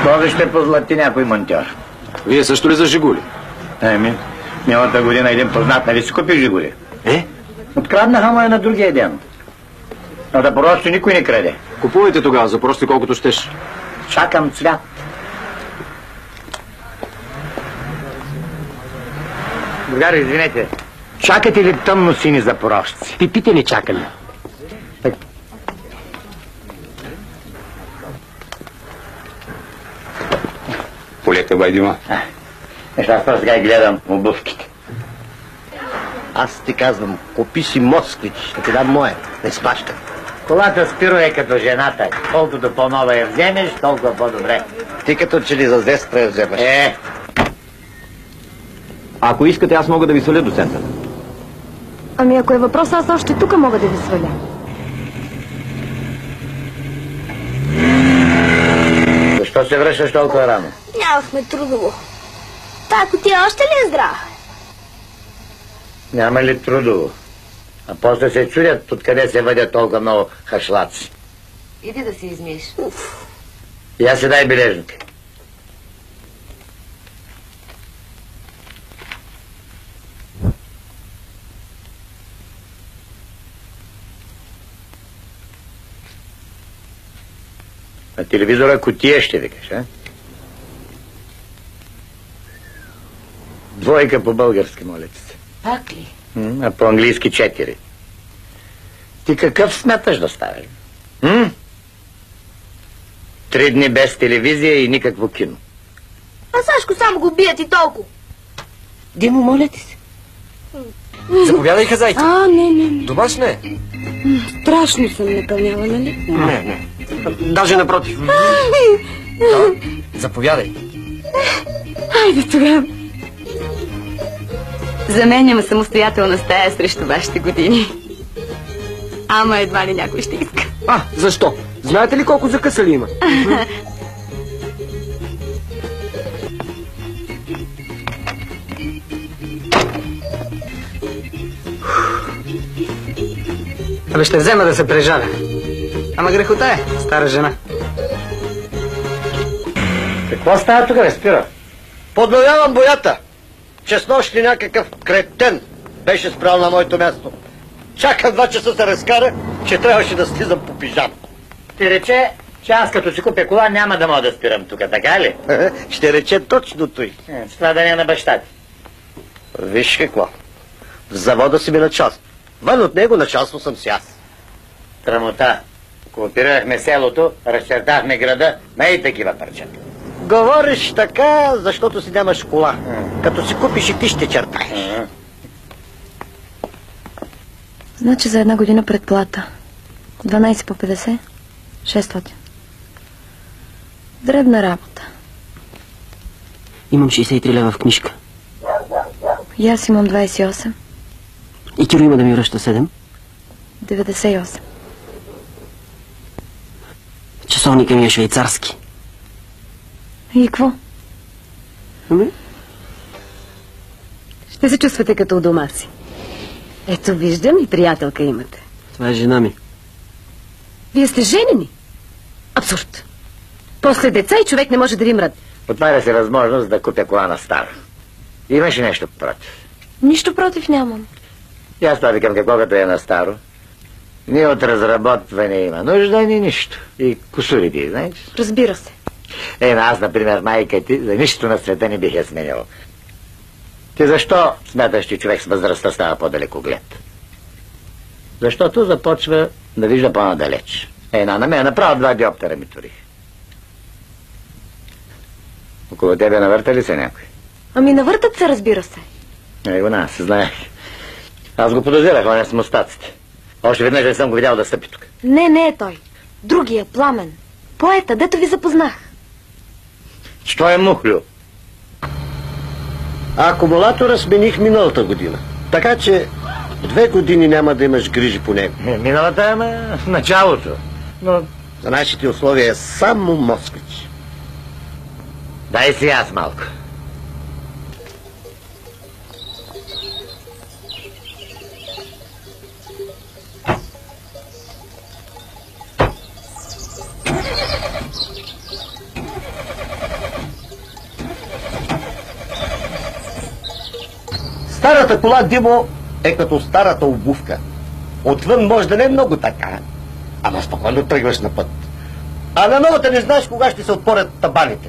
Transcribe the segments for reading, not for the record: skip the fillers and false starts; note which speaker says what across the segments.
Speaker 1: Може ще позлати някой монтьор.
Speaker 2: Вие също ли за Жигули?
Speaker 1: Миналата година един познат, нали си купи Жигули? Откраднаха му на другия ден. Но да просто никой не краде.
Speaker 2: Купувайте тогава, запрости колкото щеш.
Speaker 1: Чакам цвят. Другари, извинете. Чакате ли тъмно сини запорожци?
Speaker 3: Пипите ли чакали?
Speaker 2: Полека, Байдима.
Speaker 1: Аз сега гледам обувките.
Speaker 3: Аз ти казвам, купи си Москвич, ще ти дам моя, не спаща.
Speaker 1: Колата Спиро е като жената. Колкото по-нова я вземеш, толкова по-добре.
Speaker 3: Ти като че ли за 10 я вземаш.
Speaker 2: Ако искате, аз мога да ви сваля до центъра.
Speaker 4: Ами ако е въпрос, аз още тук мога да ви сваля.
Speaker 1: Защо се връщаш толкова рано?
Speaker 5: Нямахме трудово. Та кутия още ли е здрава?
Speaker 1: Няма ли трудово? А после се чудят откъде се въдят толкова много хашлаци.
Speaker 6: Иди да се измиеш.
Speaker 1: И аз си дай бележник. На телевизора кутия ще викаш, а? Двойка по-български, моля ти се.
Speaker 6: Пак ли?
Speaker 1: А по-английски 4. Ти какъв смяташ да ставиш? 3 дни без телевизия и никакво кино.
Speaker 5: А Сашко само го бият и толкова.
Speaker 6: Димо, моля ти се.
Speaker 3: Заповядай, хазайки.
Speaker 4: Не.
Speaker 3: Домашна е?
Speaker 4: Страшно съм накълняла, нали?
Speaker 3: Не. Даже напротив. Заповядай.
Speaker 4: Хайде тогава.
Speaker 6: Заменяме самостоятелна стая срещу вашите години. Ама едва ли някой ще иска.
Speaker 3: Защо? Знаете ли колко закъсали има? Абе, ще взема да се прежаля. Ама грехота е, стара жена.
Speaker 1: Какво става тук, бе, Спира?
Speaker 3: Подновявам боята, че с нощи някакъв кретен беше спрял на моето място. Чакам 2 часа се разкара, че трябваше да слизам по пижама.
Speaker 1: Ти рече, че аз като си купя кола няма да мога да спирам тук, така ли?
Speaker 3: Ще рече точно той.
Speaker 1: С това да не е на баща ти.
Speaker 3: Виж какво. В завода си ми началство. Вън от него началство съм си аз.
Speaker 1: Трамота. Кооперирахме селото, разчертахме града, не и такива парчета.
Speaker 3: Говориш така, защото си нямаш кола. Като си купиш и ти ще чертаеш.
Speaker 4: Значи за 1 година предплата. 12 по 50, 600. Дребна работа.
Speaker 7: Имам 63 лева в книжка.
Speaker 4: И аз имам 28.
Speaker 7: И Киро има да ми връща 7.
Speaker 4: 98.
Speaker 7: Часовника ми е швейцарски.
Speaker 4: И какво?
Speaker 6: Ще се чувствате като у дома си. Ето виждам и приятелка имате.
Speaker 7: Това е жена ми.
Speaker 6: Вие сте женени? Абсурд. После деца и човек не може да ви мръд.
Speaker 1: Отваря се възможност да купя кола на стара. Имаш ли нещо против?
Speaker 4: Нищо против нямам.
Speaker 1: И аз това викам, какво като е на старо. Ни от разработване има нужда, ни нищо. И кусурите, знаеш?
Speaker 4: Разбира се.
Speaker 1: Аз, например, майка ти, за нищо на света не бих я сменил. Ти защо смяташ, че човек с възрастта става по-далекоглед? Защото започва да вижда по-надалеч. На мен направо 2 диоптера ми турих. Около тебе навърта ли се някой?
Speaker 4: Ами навъртат се, разбира се.
Speaker 1: У нас, знаех. Аз го подозирах, он е с мустаците. Още веднъж не съм го видял да стъпи тук.
Speaker 4: Не е той. Другия, Пламен. Поета, дето ви запознах.
Speaker 1: Що е мухлю?
Speaker 3: Акумулатора смених миналата година. Така че 2 години няма да имаш грижи по него.
Speaker 1: Миналата е в началото. Но
Speaker 3: за нашите условия е само Москвич.
Speaker 1: Дай си аз малко.
Speaker 3: Старата кола, Димо, е като старата обувка. Отвън може да не е много така, ама спокойно тръгваш на път. А на новата не знаеш кога ще се отворят табаните.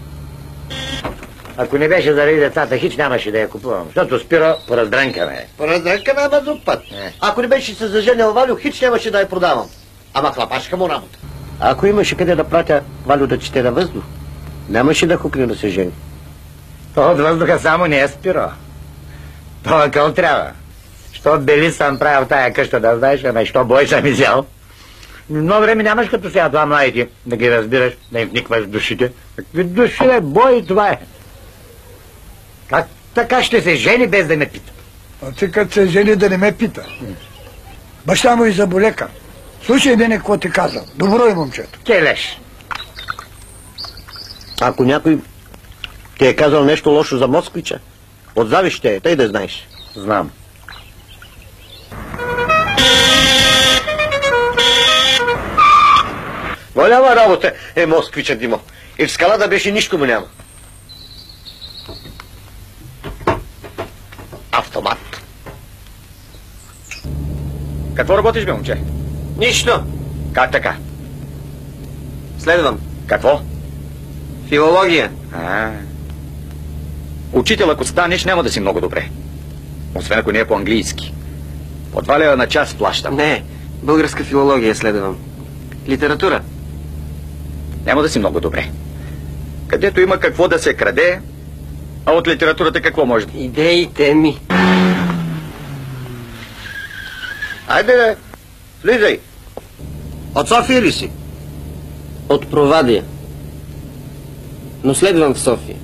Speaker 1: Ако не беше заради децата, хич нямаше да я купувам, защото Спиро пораздрънкаме.
Speaker 3: Пораздрънкаме, ама друг път. Ако не беше се заженил Валю, хич нямаше да я продавам. Ама хлапашка му работа. Ако имаше къде да пратя Валю да чете на въздух, нямаше да хукне да се жени.
Speaker 1: То от въздуха само не е, Спиро. Това къл трябва. Що бели съм правил тая къща, да знаеш, ама що бой съм изял. Много време нямаш като сега това младите, да ги разбираш, да им вникваш в душите. Какви души е, бой, това е. Как така ще се жени без да ме пита?
Speaker 8: А ти като се жени да не ме пита. Баща му и заболека. Слушай, Дене, какво ти казал. Добро е, момчето.
Speaker 1: Келеш.
Speaker 3: Ако някой ти е казал нещо лошо за Москвича, от завище е, тъй да знаеш.
Speaker 1: Знам.
Speaker 3: Голяма работа е Москвича, Димо. И в скалата беше нищо му няма. Автомат.
Speaker 2: Какво работиш, бе, момче?
Speaker 3: Нищо.
Speaker 2: Как така?
Speaker 3: Следвам.
Speaker 2: Какво?
Speaker 3: Филология.
Speaker 2: Учител, ако станеш, няма да си много добре. Освен ако не е по-английски. По 2 лева на час плащам.
Speaker 7: Не, българска филология следвам. Литература.
Speaker 2: Няма да си много добре. Където има какво да се краде, а от литературата какво може да...
Speaker 7: Идеите ми.
Speaker 3: Айде, бе. Влизай. От София ли си?
Speaker 7: От Провадия. Но следвам в София.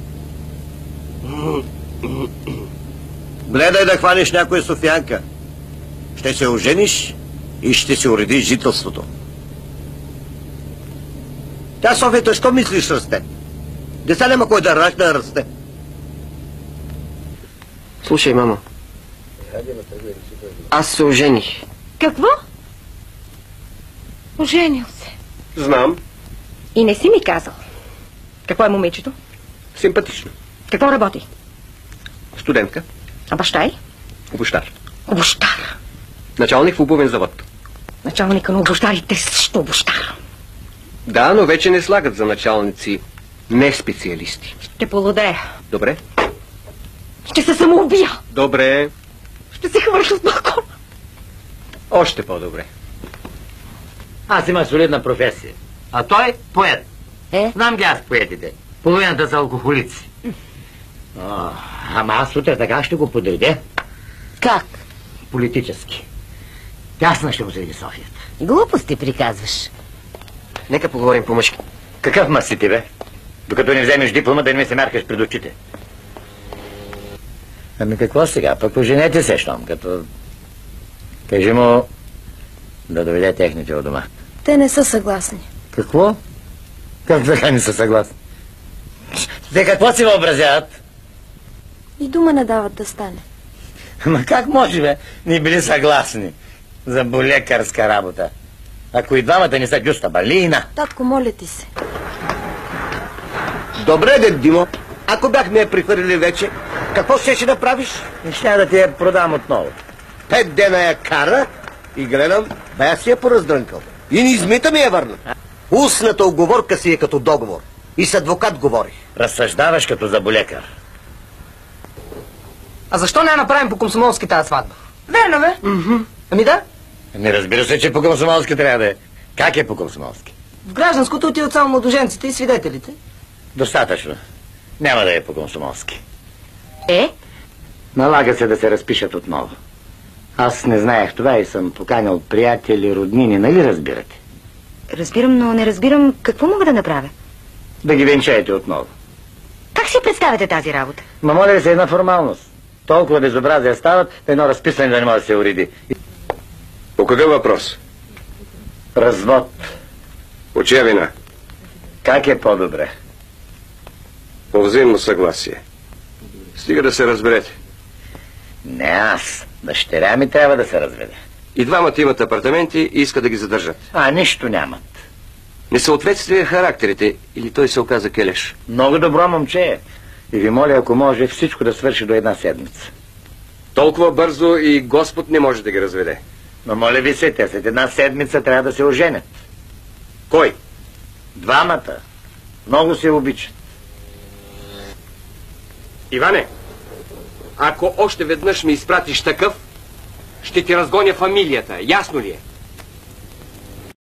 Speaker 3: Гледай да хванеш някоя софиянка. Ще се ожениш и ще се уредиш жителството. Тя Софията, що мислиш расте? Деца няма кой да ражда, да расте.
Speaker 7: Слушай, мамо. Аз се ожених.
Speaker 6: Какво? Оженил се.
Speaker 3: Знам.
Speaker 6: И не си ми казал. Какво е момичето?
Speaker 3: Симпатично.
Speaker 6: Какво работи?
Speaker 3: Студентка.
Speaker 6: А баща й?
Speaker 3: Обощар.
Speaker 6: Обощар.
Speaker 3: Началник в обувен завод.
Speaker 6: Началника на обощарите също обощар.
Speaker 3: Да, но вече не слагат за началници не специалисти.
Speaker 6: Ще полудея.
Speaker 3: Добре?
Speaker 6: Ще се самоубия.
Speaker 3: Добре.
Speaker 6: Ще се хвърля с балкона.
Speaker 3: Още по-добре.
Speaker 1: Аз имам солидна професия. А той поет. Знам ги аз поетите. Половината са алкохолици. Ама аз утре така ще го подредя.
Speaker 9: Как?
Speaker 1: Политически. Тясна ще му седи Софията.
Speaker 9: Глупости приказваш.
Speaker 7: Нека поговорим по-мъжки.
Speaker 1: Какъв мъж си ти, бе? Докато не вземеш диплома, да не ми се мяркаш пред очите. Ами какво сега? Пък оженете се, щом, като... Кажи му да доведе техните от дома.
Speaker 4: Те не са съгласни.
Speaker 1: Какво? Как така не са съгласни? Те какво си въобразяват?
Speaker 4: И дума не дават да стане.
Speaker 1: Ма как може, бе? Не били съгласни за болекарска работа. Ако и двамата не са гюста балина.
Speaker 4: Татко, моля ти се.
Speaker 3: Добре, дед Димо. Ако бяхме я прехвърлили вече, какво щеше да правиш?
Speaker 1: Ще да ти я продам отново.
Speaker 3: 5 дена я кара и гледам, бая си я пораздрънкал. И ни измита ми я върна. Устната оговорка си е като договор. И с адвокат говори.
Speaker 1: Разсъждаваш като заболекар.
Speaker 7: А защо не я направим по комсомолски тази сватба?
Speaker 6: Верно, бе?
Speaker 7: Ами да.
Speaker 1: Не разбира се, че по комсомолски трябва да е. Как е по комсомолски?
Speaker 7: В гражданското отиват само младоженците и свидетелите.
Speaker 1: Достатъчно. Няма да е по комсомолски.
Speaker 6: Е?
Speaker 1: Налага се да се разпишат отново. Аз не знаех това и съм поканил приятели, роднини, нали разбирате?
Speaker 6: Разбирам, но не разбирам какво мога да направя.
Speaker 1: Да ги венчаете отново.
Speaker 6: Как си представяте тази работа?
Speaker 1: Ма моля ли се една формалност? Толкова безобразия стават, едно разписване да не може да се уреди.
Speaker 2: По какъв въпрос?
Speaker 1: Развод.
Speaker 2: По чия вина?
Speaker 1: Как е по-добре?
Speaker 2: По взаимно съгласие. Стига да се разберете.
Speaker 1: Не аз. Дъщеря ми трябва да се разведе.
Speaker 2: И двамата имат апартаменти и искат да ги задържат.
Speaker 1: А нищо нямат.
Speaker 2: Несъответствие характерите или той се оказа келеш.
Speaker 1: Много добро момче е. И ви моля, ако може, всичко да свърши до една седмица.
Speaker 10: Толкова бързо и Господ не може да ги разведе.
Speaker 1: Но моля ви се, те след една седмица трябва да се оженят.
Speaker 10: Кой?
Speaker 1: Двамата. Много се обичат.
Speaker 10: Иване, ако още веднъж ми изпратиш такъв, ще ти разгоня фамилията. Ясно ли е?